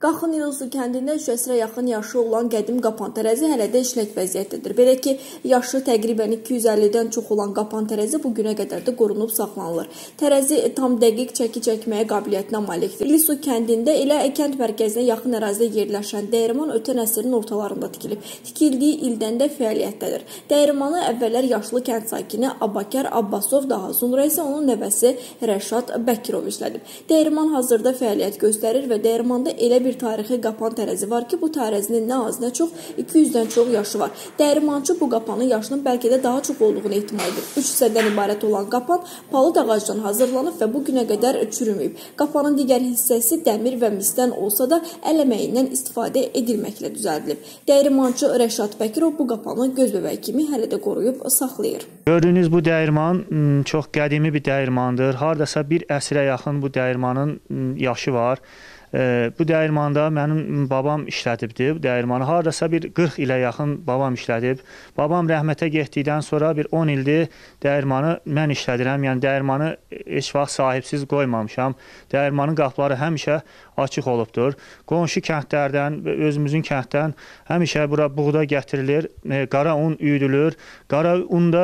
Qaxın İlsu kəndində 3 əsrə yaxın yaşı olan qədim qapan tərəzi hələ də işlək vəziyyətdədir. Belə ki, yaşı təqribən 250-dən çox olan qapan tərəzi bu günə qədər də qorunub saxlanılır. Tərəzi tam dəqiq çəki çəkməyə qabiliyyətinə malikdir. İlsu kəndində elə kənd mərkəzinə yaxın ərazidə yerləşən dəyirman ötən əsrin ortalarında tikilib. Tikildiyi ildən də fəaliyyətdədir. Dəyirmanı əvvəllər yaşlı kənd sakini Abbakar Abbasov, daha sonra isə onun nəvəsi Rəşad Bəkirov işlədib. Dəyirman hazırda fəaliyyət göstərir və dəyirmanda elə bir tarixi qapan tərəzi var ki, bu tərəzinin nə az, nə çox 200-dən çox yaşı var. Dəyirmançı bu qapanın yaşının bəlkə də daha çox olduğunu ehtimal edir. 3 hissədən ibarət olan qapan palıd ağacdan hazırlanıb və bu günə qədər çürüməyib. Qapanın digər hissəsi dəmir və misdən olsa da əl əməyindən istifadə edilməklə düzəldilib. Dəyirmançı Rəşad Bəkirov bu qapanı göz bəbəyi kimi hələ də qoruyub saxlayır. Gördüyünüz bu dəyirman çox qədimi bir dəyirmandır. Hardasa bir əsrə yaxın bu dəyirmanın yaşı var. Bu dəyirmanda mənim babam işlədibdi. Bu dəyirmanı hardasa bir 40 ilə yaxın babam işlədib. Babam rəhmətə getdikdən sonra bir 10 ildir dəyirmanı mən işlədirəm. Yəni dəyirmanı heç vaxt sahibsiz qoymamışam. Dəyirmanın qapıları həmişə açıq olubdur. Qonşu kəndlərdən, özümüzün kənddən həmişə bura buğda gətirilir, qara un üyüdülür. Qara unda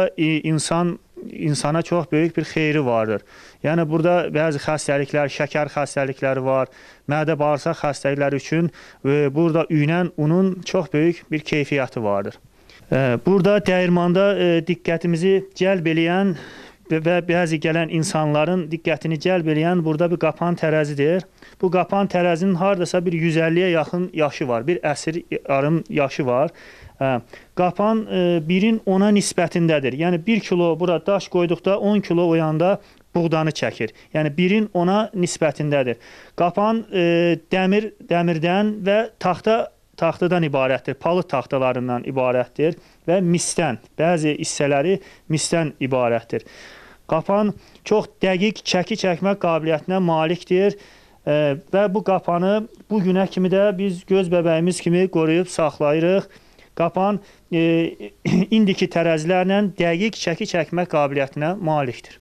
insana çox böyük bir xeyri vardır. Yəni burada bəzi xəstəliklər, şəkər xəstəlikləri var, mədə-bağırsaq xəstəlikləri üçün burada üyünən unun çox böyük bir keyfiyyəti vardır. Burada dəyirmanda diqqətimizi cəlb eləyən və bəzi gələn insanların diqqətini cəlb eləyən burada bir qapan tərəzidir. Bu qapan tərəzinin hardasa bir 150-yə yaxın yaşı var, bir əsr yarım yaşı var. Qapan 1-in 10-a nisbətindədir. Yəni 1 kilo bura daş qoyduqda 10 kilo o yanda buğdanı çəkir. Yəni 1-in 10-a nisbətindədir. Qapan dəmirdən və taxtadan ibarətdir, palıd taxtalarından ibarətdir və misdən, bəzi hissələri misdən ibarətdir. Qapan çox dəqiq çəki çəkmə qabiliyyətinə malikdir və bu qapanı bu günə kimi də biz göz bəbəyimiz kimi qoruyub saxlayırıq. Qapan indiki tərəzilərlə dəqiq çəki çəkmə qabiliyyətinə malikdir.